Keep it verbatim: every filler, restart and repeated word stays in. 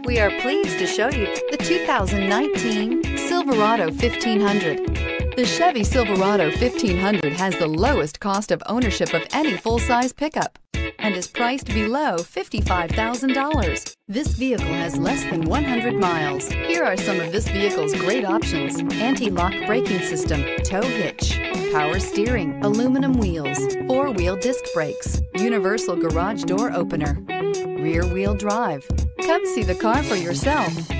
We are pleased to show you the two thousand nineteen Silverado fifteen hundred. The Chevy Silverado fifteen hundred has the lowest cost of ownership of any full-size pickup and is priced below fifty-five thousand dollars. This vehicle has less than one hundred miles. Here are some of this vehicle's great options: anti-lock braking system, tow hitch, power steering, aluminum wheels, four-wheel disc brakes, universal garage door opener, rear-wheel drive. Come see the car for yourself.